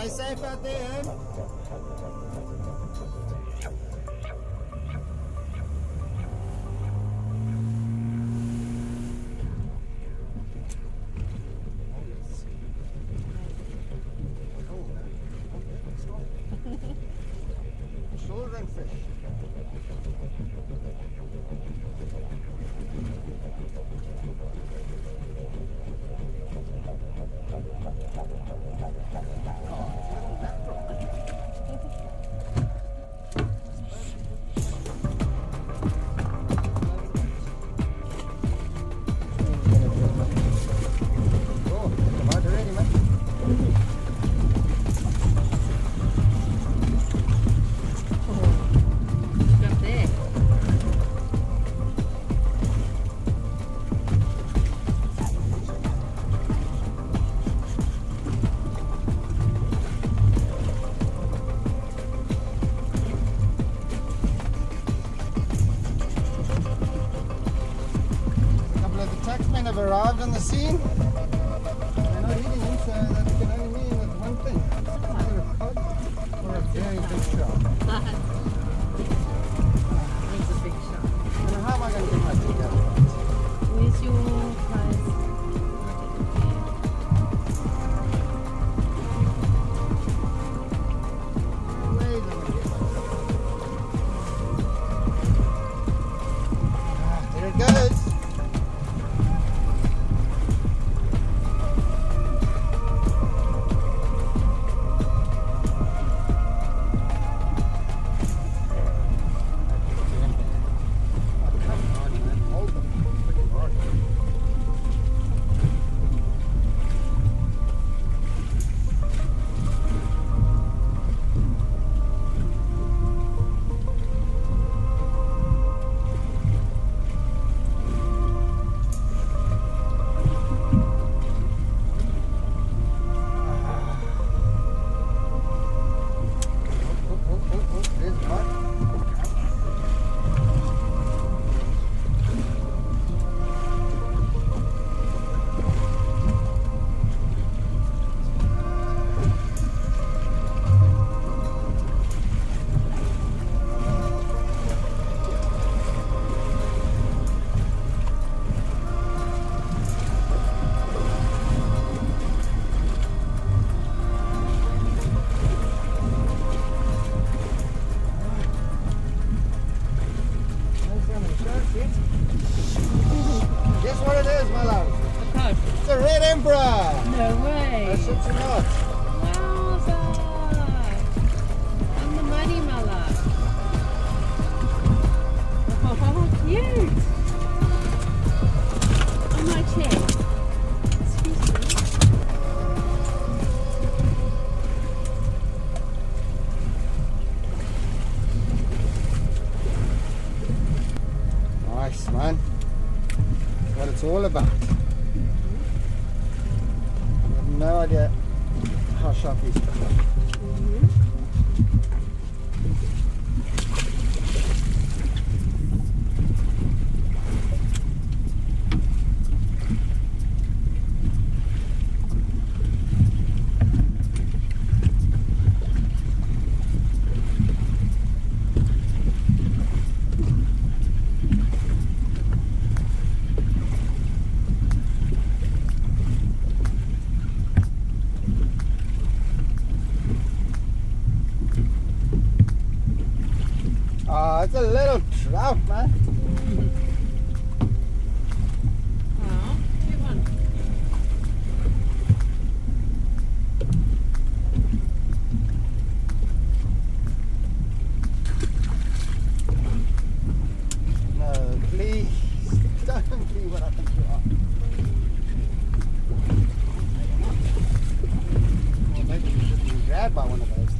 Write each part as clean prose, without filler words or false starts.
Stay safe out there. Children fish. Have arrived on the scene. They're not eating them, so that can only mean that one thing. Either a cod or a very big shark. It's a big shark. And how am I going to get my feet out? Where's your prize? Wait a minute. There it goes. Guess what it is, my love? A cod. It's a red emperor! No way. I shit you not. Wowza! On the money, my love. Oh, cute! On my chair. Excuse me. Nice, man. That's what it's all about. I have no idea how sharp these are. Oh, it's a little trout, man. Oh, cute one. No, please. Don't be what I think you are. Well, maybe you should be grabbed by one of those things.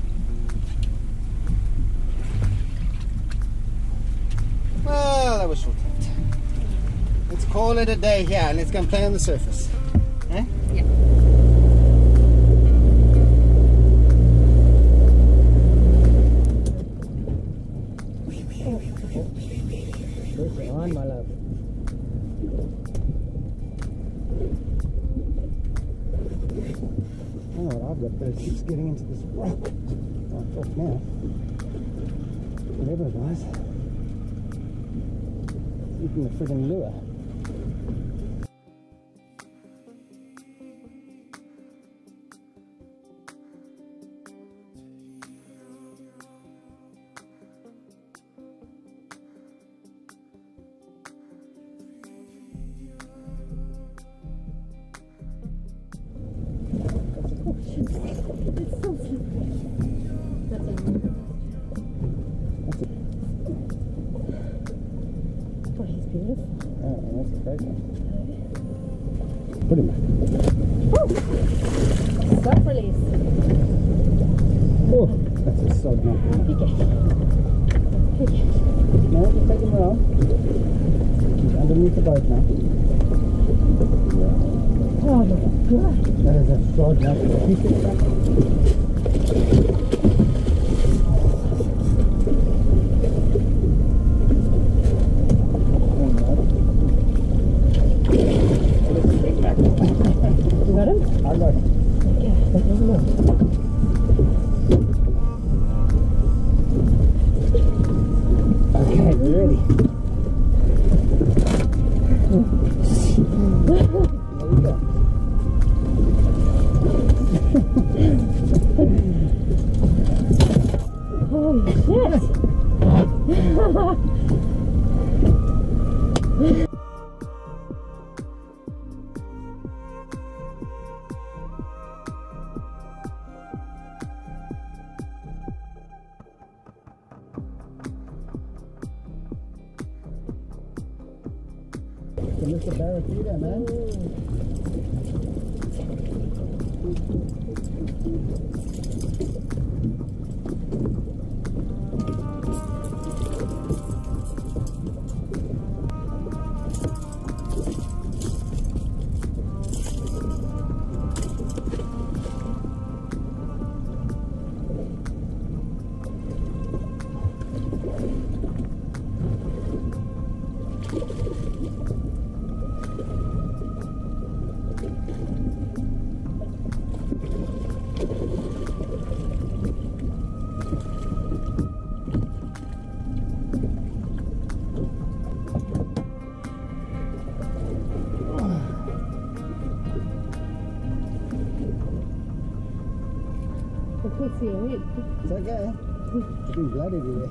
Well, that was short-lived. Let's call it a day here and let's go and play on the surface. Eh? Yeah. Push on, my love. don't know what I've got, but it keeps getting into this rock. Oh, it's off now. Whatever it was. It's eating the friggin' lure. It's so slippery. That's a boy, he's beautiful. Oh, that's a great one. Put him back. Oh! Stop release. Oh, that's a sod now. Pick it. Pick it. No, just take him around. He's underneath the boat now. Oh, look good. That is a sod now. Keep it back. You got him? I got him. Okay, let's have a look. Okay, we're ready. There we go. Holy shit! So Mr. Barracuda, man. It's okay. It's been blood everywhere.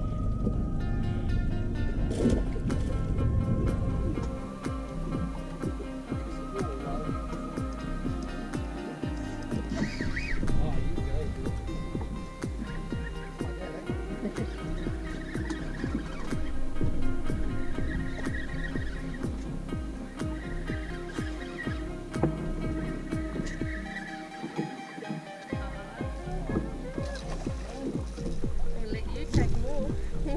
I'll let you take more.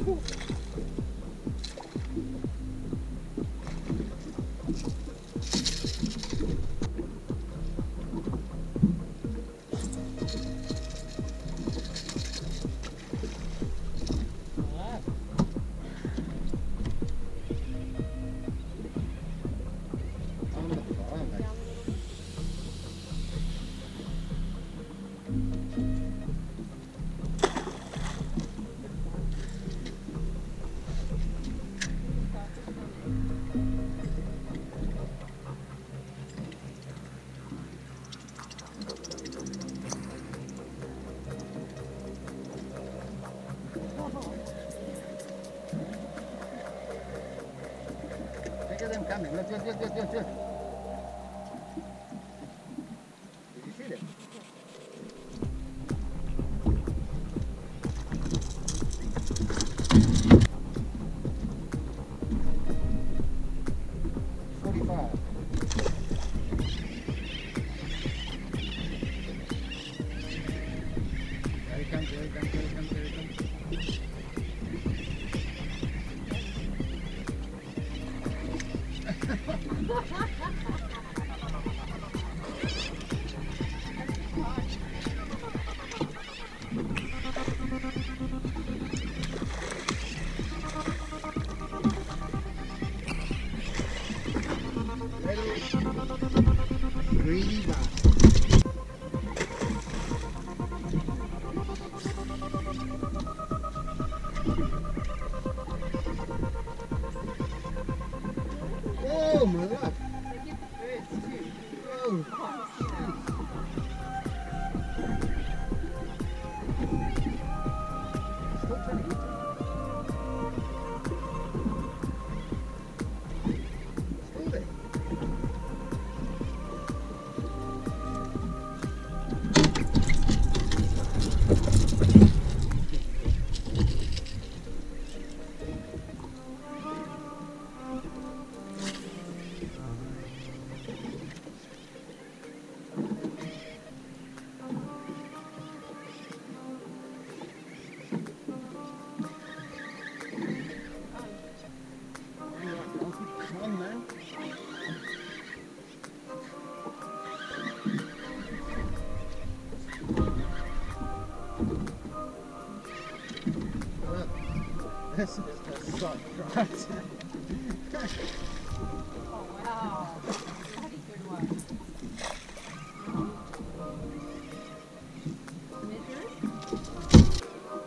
Look at them coming. Look. Did you see them? There he comes. Ready? Greedy guy. my God. They get the birds too. Whoa. Still trying to eat. Still there. Come on, man. Look, this is the sun, right? Oh wow. Bloody good one. Measure it.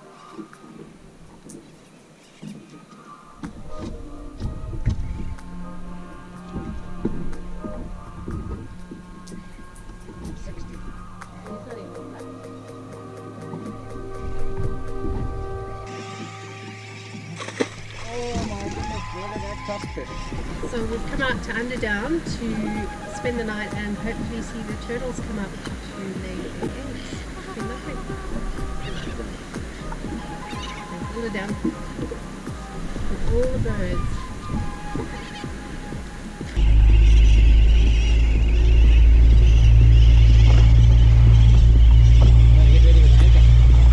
It's not even that. Oh my goodness, look at that tough fish. So we've come out to Underdown to spend the night and hopefully see the turtles come up to lay their eggs. It'll be lovely. And all the down with all the birds. Get ready with anchor.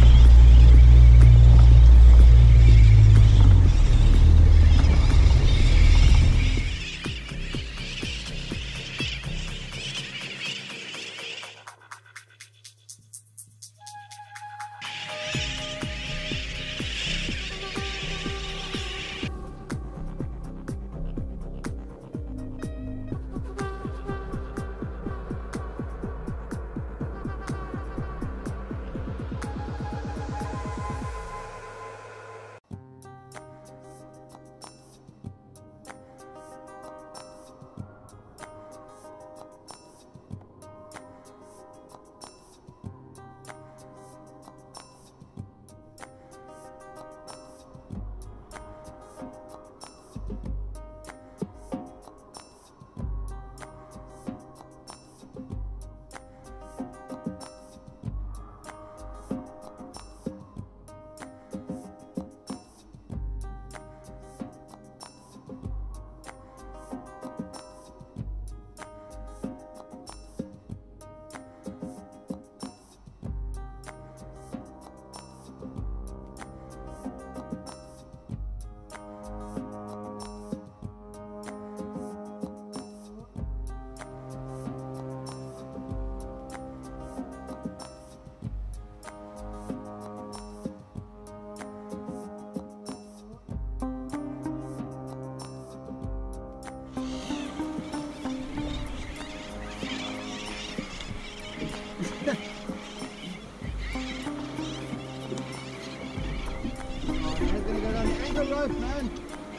rope, man.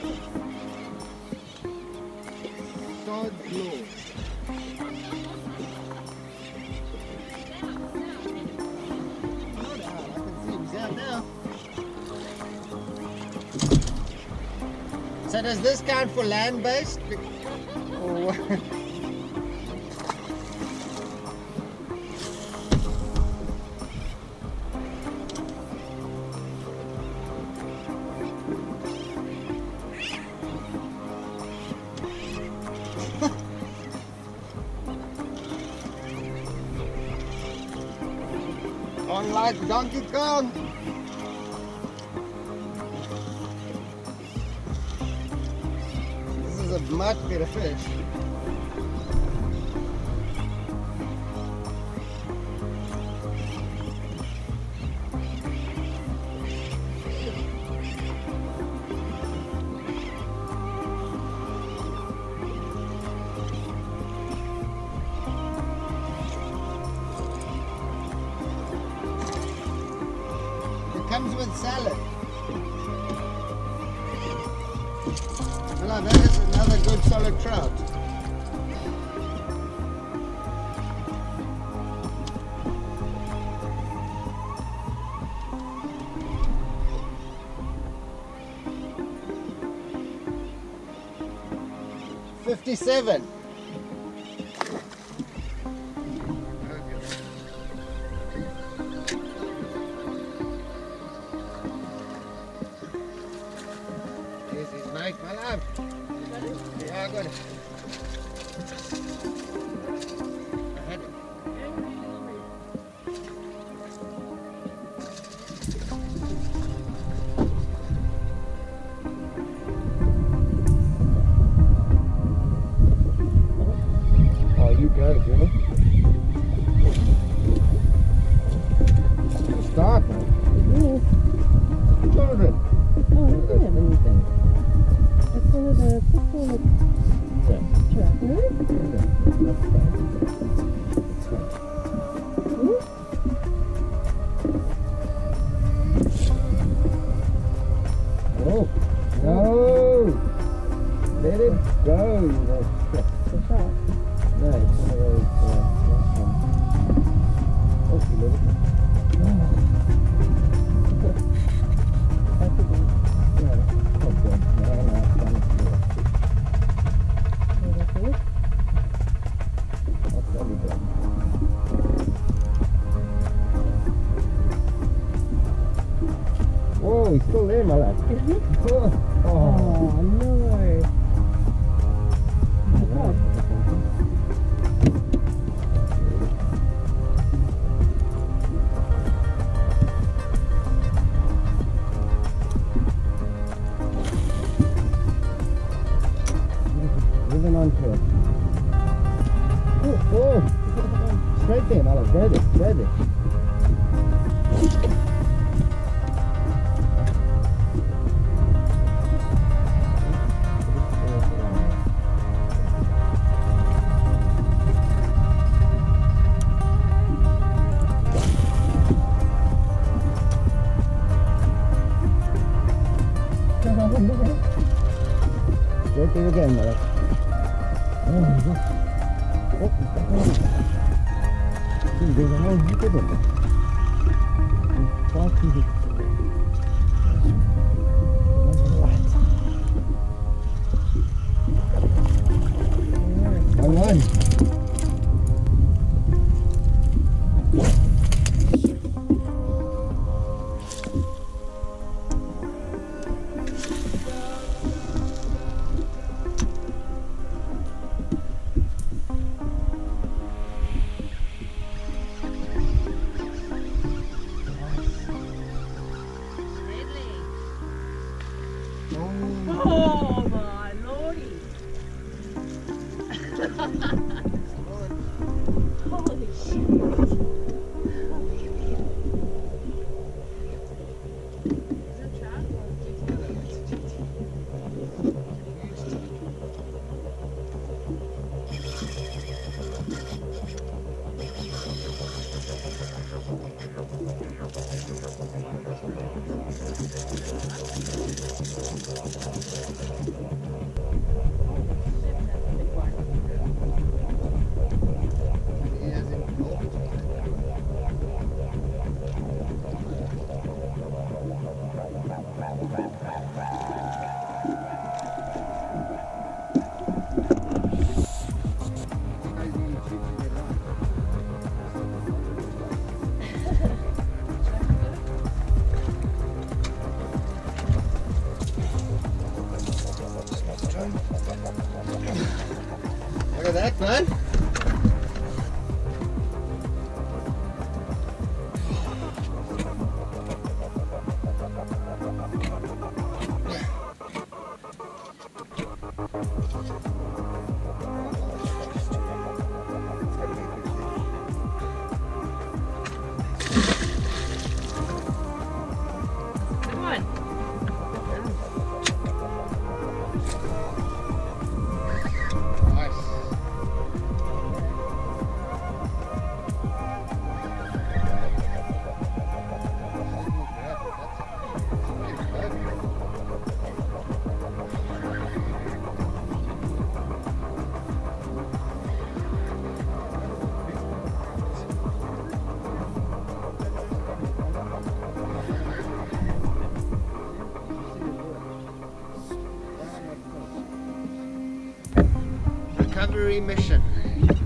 Sod law. Not out. I can see him down now. So does this count for land-based? Or what? Unlike Donkey Kong. This is a much better fish. Comes with salad. Well, that is another good solid trout. 57. This is nice, my love. Yeah, I got it. I had it. Oh, you got it, Jimmy. Start, man. Children. Oh, I don't have anything. That's one of the football trackers. Oh, no! Let it go, you know. The shot. No, it's one of those, oh, you let it That's a good. go. No, okay. No, done. That's it. That's what we done. Whoa, he's still there, my lad. Is it? Oh, Oh, no. Moving on to it. Oh, straight there, my lad. Go there, go there. Straight there again, my lad. Oh, my God. Oh, he's back on. There's a whole heap of them. There's far too big. One, one. Oh my lordy! Holy shit! Is it trout Look at that, man. Come on! Nice. recovery mission.